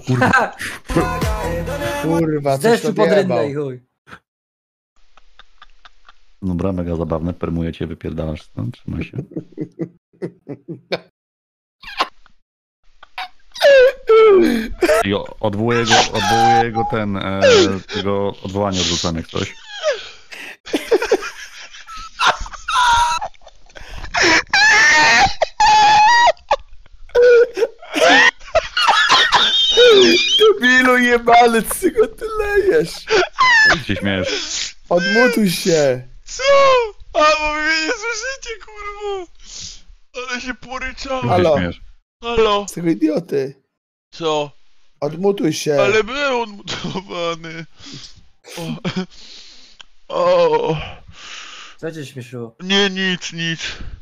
kurwa. Kurwa, Z coś deszczu to pod rynne odjebał. i chuj. Dobra, mega zabawne, permuję cię, wypierdalasz stąd, trzymaj się. I odwołuję go tego odwołania odrzucenia jak coś. Debilu jebany, co go ty lejesz? Jak się śmiejesz? Odmutuj się. Co? A, bo wy mnie nie słyszycie, kurwa! Ale się poryczałem. Jak się Halo. śmiejesz? Halo? Z tego idioty. Co? Odmutuj się. Ale był odmutowany. O. O. Co cię śmieszyło? Nie, nic.